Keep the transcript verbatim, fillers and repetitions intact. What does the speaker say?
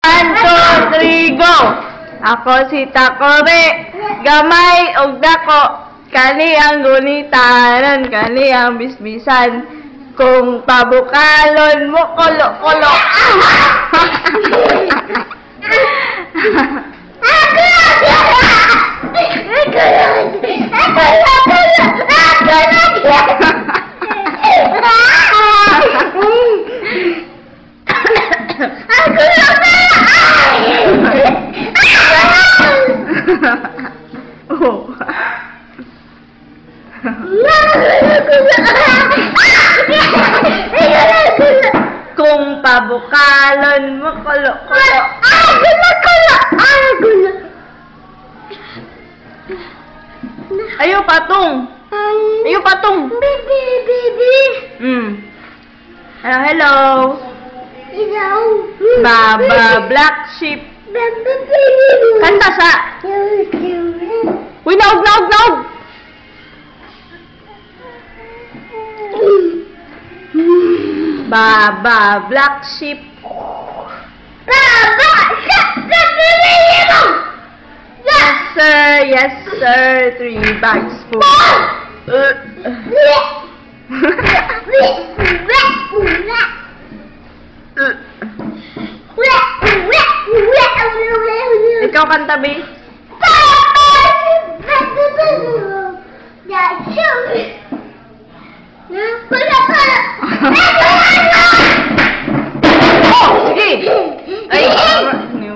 One, two, three, go! Ako si Takore, gamay og dako, kani ang gunitanan, kani ang bisbisan, kung pabukalon mo kulo-kulo. Oh. Kung pabukalon mo kulo-kulo. Ah, gulo-gulo! Ah, gulo! Ayo patong. Ayo patong. Baby, baby. Hmm. Hello, hello. Hello. Baba, black sheep. Baby. Kanta sa. Uy, naog, naog, naog. Baba, black sheep. Baba, shut the baby mo. Yes, sir. Yes, sir. Three bags full. Uh. Ikaw kanta, babe. Sige. Ay, new.